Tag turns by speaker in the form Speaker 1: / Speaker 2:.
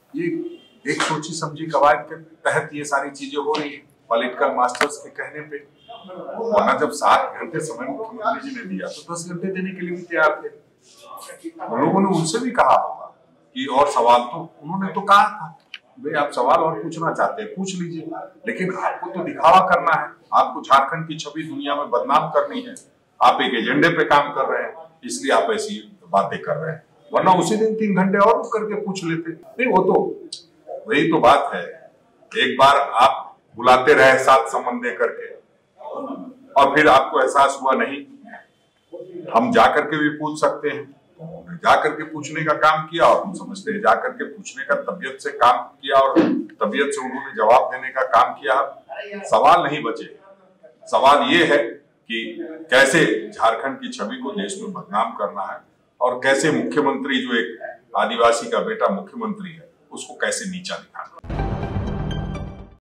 Speaker 1: ये एक सोची समझी कवायद के तहत ये सारी चीजें हो रही है पॉलिटिकल मास्टर्स के कहने पे। वरना जब 7 घंटे समय मुख्यमंत्री जी ने दिया तो 10 घंटे देने के लिए भी तैयार थे। लोगों ने उनसे भी कहा होगा कि और सवाल, तो उन्होंने तो कहा था भाई आप सवाल और पूछना चाहते हैं पूछ लीजिए, लेकिन आपको तो दिखावा करना है, आपको झारखंड की छवि दुनिया में बदनाम करनी है, आप एक एजेंडे पे काम कर रहे हैं, इसलिए आप ऐसी बातें कर रहे हैं। वरना उसी दिन 3 घंटे और करके पूछ लेते। नहीं, वो तो वही तो बात है, एक बार आप बुलाते रहे 7 सम्मन दे करके और फिर आपको एहसास हुआ नहीं हम जा करके भी पूछ सकते हैं, जाकर के पूछने का काम किया और हम समझते हैं जाकर के पूछने का तबीयत से काम किया और तबीयत से उन्होंने जवाब देने का काम किया। सवाल नहीं बचे। सवाल ये है कि कैसे झारखंड की छवि को देश में बदनाम करना है और कैसे मुख्यमंत्री जो एक आदिवासी का बेटा मुख्यमंत्री है उसको कैसे नीचा दिखाना है।